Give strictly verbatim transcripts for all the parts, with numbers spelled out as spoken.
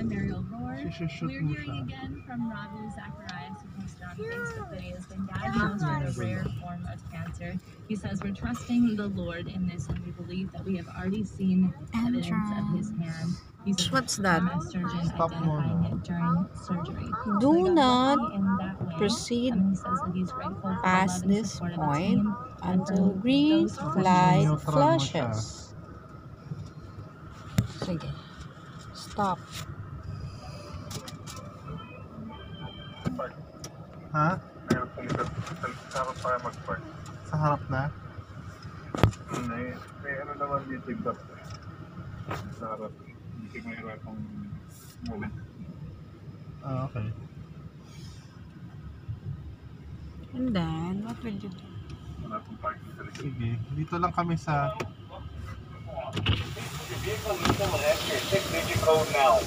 Mariel Roar. We're hearing again from Rabu Zacharias, who posted on Facebook that he has been diagnosed with a rare form of cancer. He says, we're trusting the Lord in this, and we believe that we have already seen evidence of his hand. He's What's that? a surgeon identifying it during surgery. Do not way, proceed he says past this point until green light flashes. Sige. Stop. Ha? Meron pong sa harap para mag-park. Sa harap na? May, may ano naman dito yung dot. Sa harap. Hindi may harap ang muli. Ah, okay. And then, what will you do? Wala pong parking talaga. Sige. Dito lang kami sa... Your vehicle neutral will enter your six-digit code now.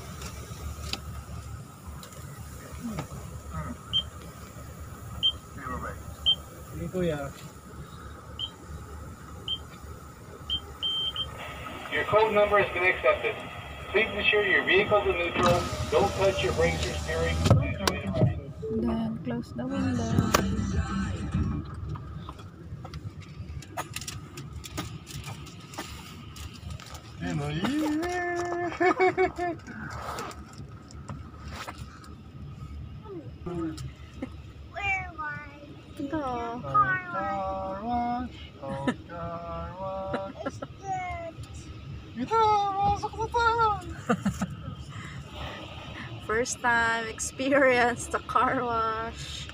Sige, kuya. Your code number has been accepted. Please ensure your vehicle is neutral. Don't touch your brakes or steering. Then, close the window. You know, yeah. Where was Ito. Oh, car wash. Oh, car wash. It's good. Ito, masok na tayo. First time experience the car wash.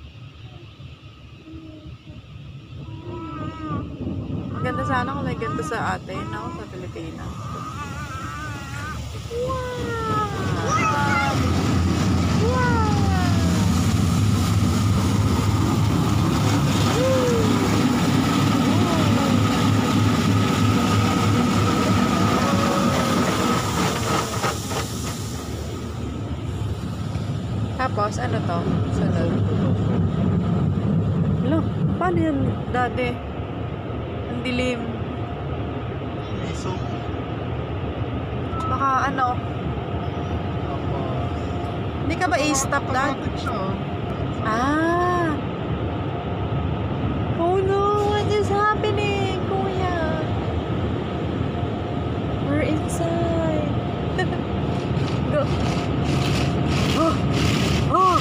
Maganda sana kung may ganito sa atin, no? Sa Pilipinas. Wow! Wow! Tapos, ano to? Sunod. Hello, paano yan dati? Ang dilim. Iso. Baka ano? Hindi ka ba i-stop dad? Ah! Oh no! What is happening, kuya? We're inside. Go. Oh! Oh!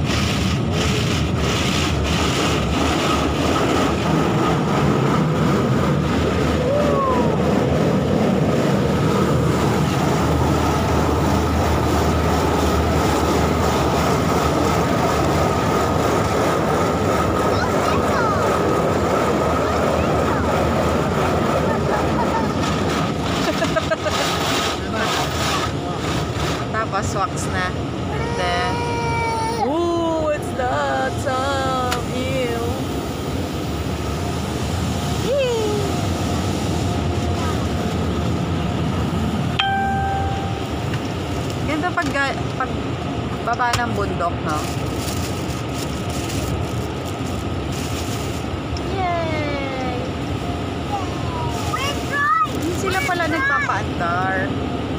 Tapos wax na. And then, ooh, what's that? Some ew. Yee! Ganda pag, pag baba ng bundok, no? Yay! We're dry. Hindi sila pala nagpapaandar.